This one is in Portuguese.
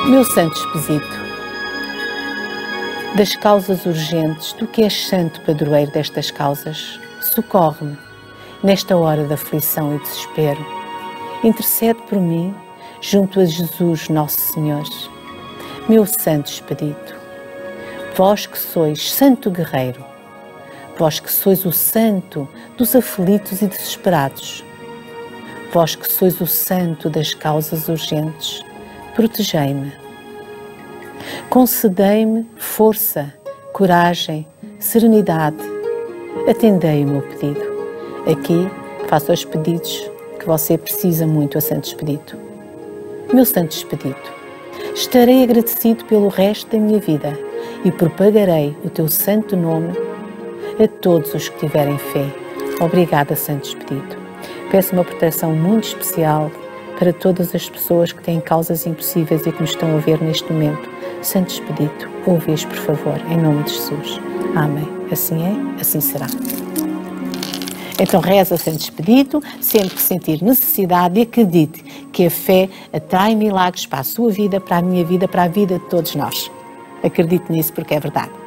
Meu Santo Expedito, das causas urgentes, tu que és santo padroeiro destas causas, socorre-me nesta hora de aflição e desespero. Intercede por mim junto a Jesus Nosso Senhor. Meu Santo Expedito, vós que sois santo guerreiro, vós que sois o santo dos aflitos e desesperados, vós que sois o santo das causas urgentes, protegei-me. Concedei-me força, coragem, serenidade. Atendei o meu pedido. Aqui faço os pedidos que você precisa muito a Santo Expedito. Meu Santo Expedito, estarei agradecido pelo resto da minha vida e propagarei o teu santo nome a todos os que tiverem fé. Obrigada, Santo Expedito. Peço uma proteção muito especial para todas as pessoas que têm causas impossíveis e que me estão a ver neste momento. Santo Expedito, ouve-os, por favor, em nome de Jesus. Amém. Assim é, assim será. Então reza Santo Expedito, sempre que sentir necessidade, e acredite que a fé atrai milagres para a sua vida, para a minha vida, para a vida de todos nós. Acredite nisso porque é verdade.